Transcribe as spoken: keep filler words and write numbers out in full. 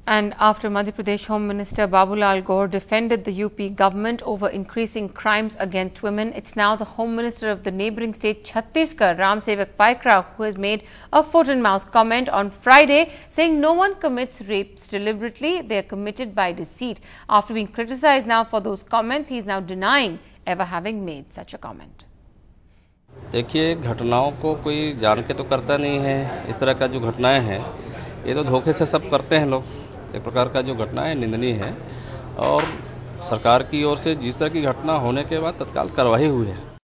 And after Madhya Pradesh Home Minister Babulal Gaur defended the U P government over increasing crimes against women, it's now the Home Minister of the neighbouring state Chhattisgarh, Ram Sevak Paikra, who has made a foot-and-mouth comment on Friday saying no one commits rapes deliberately, they are committed by deceit. After being criticised now for those comments, he is now denying ever having made such a comment. देखिए, घटनाओं को कोई जान के तो करता नहीं है। इस तरह का जो घटनाएं हैं ये तो धोखे से सब करते हैं लोग। एक प्रकार का जो घटना है निंदनीय है और सरकार की ओर से जिस तरह की घटना होने के बाद तत्काल कार्रवाई हुई है।